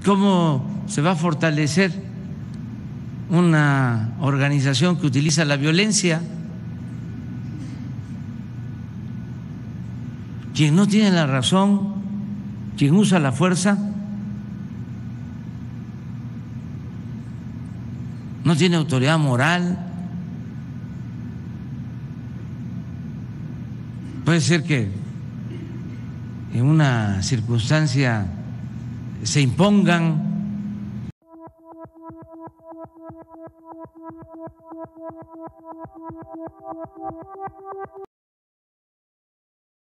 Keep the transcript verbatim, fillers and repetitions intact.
¿Cómo se va a fortalecer una organización que utiliza la violencia? Quien no tiene la razón, quien usa la fuerza, no tiene autoridad moral. Puede ser que en una circunstancia se impongan.